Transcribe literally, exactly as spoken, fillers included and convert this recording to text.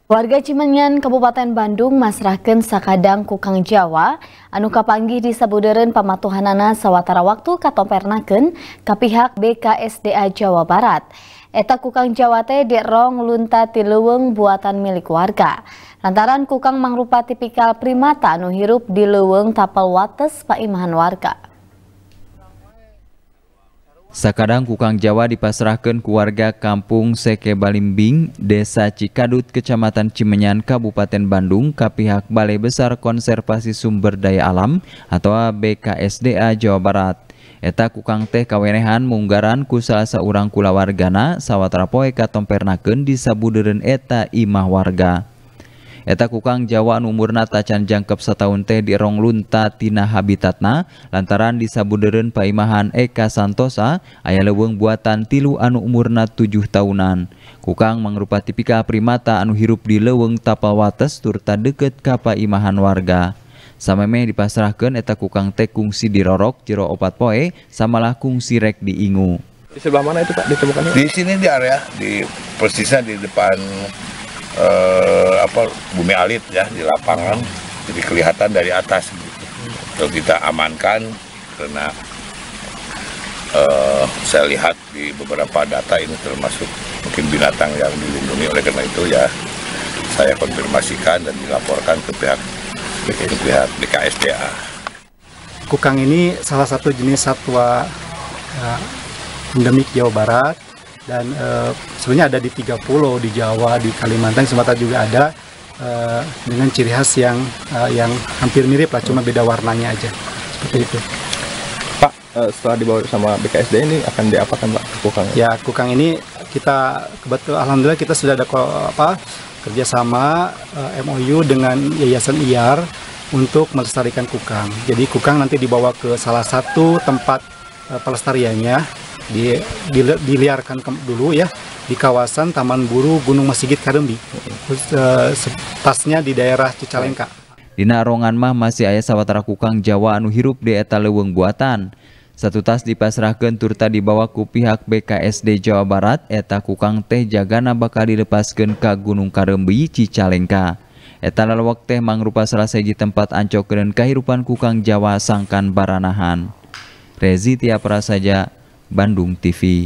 Warga Cimenyan, Kabupaten Bandung masrahkeun sakadang kukang Jawa anu kapanggih di sabudeureun pamatuhanana sawatara waktu katompernakeun ka pihak B K S D A Jawa Barat. Eta kukang Jawa teh derong lunta ti leuweung buatan milik warga. Lantaran kukang mangrupa tipikal primata anu hirup di leuweung tapal wates paimahan warga. Sakadang kukang Jawa dipasrahkeun ku warga Kampung Seke Balimbing, Desa Cikadut, Kecamatan Cimenyan, Kabupaten Bandung ka pihak Balai Besar Konservasi Sumber Daya Alam atau B K S D A Jawa Barat. Eta kukang teh kawenehan munggaran ku salah saurang kulawargana sawatara poe katompernakeun di sabudeureun eta imah warga. Eta kukang Jawa anu umurna tacan jangkep sataun teh dirong lunta tina habitatna lantaran di sabudeureun paimahan Eka Santosa aya leuweung buatan tilu anu umurna tujuh tahunan. Kukang mangrupa tipikal primata anu hirup di leuweung tapal wates turta deukeut ka paimahan warga. Samemeh dipasrahkeun eta kukang teh kungsi dirorok jero opat poe samalah kungsi rek diingu. Di sebelah mana itu Pak ditemukannya? Di sini di area di persisnya di depan Uh, apa bumi alit ya di lapangan, jadi kelihatan dari atas gitu. Lalu kita amankan karena uh, saya lihat di beberapa data ini termasuk mungkin binatang yang dilindungi, oleh karena itu ya saya konfirmasikan dan dilaporkan ke pihak ke pihak B K S D A. Kukang ini salah satu jenis satwa uh, endemik Jawa Barat. Dan e, sebenarnya ada di tiga pulau di Jawa, di Kalimantan, Sumatera juga ada e, dengan ciri khas yang e, yang hampir mirip lah, cuma beda warnanya aja seperti itu. Pak, e, setelah dibawa sama B K S D ini akan diapakan Pak kukang? Ya, kukang ini kita kebetulan alhamdulillah kita sudah ada apa kerjasama e, M O U dengan Yayasan I A R untuk melestarikan kukang. Jadi kukang nanti dibawa ke salah satu tempat e, pelestariannya. Di, di, diliarkan ke, dulu ya di kawasan Taman Buru Gunung Masigit Kadembi, uh, pasnya di daerah Cicalengka. Dina rongan mah masih aya sawatara kukang Jawa anu hirup di eta leuweung buatan. Satu tas dipasrahkeun turta dibawa ku pihak B K S D Jawa Barat. Eta kukang teh jagana bakal dilepaskeun ka Gunung Kadembi Cicalengka. Eta lalewak teh mangrupa salah sahiji tempat ancokeun kahirupan kukang Jawa sangkan baranahan. Rezi Tia Prasaja, Bandung T V.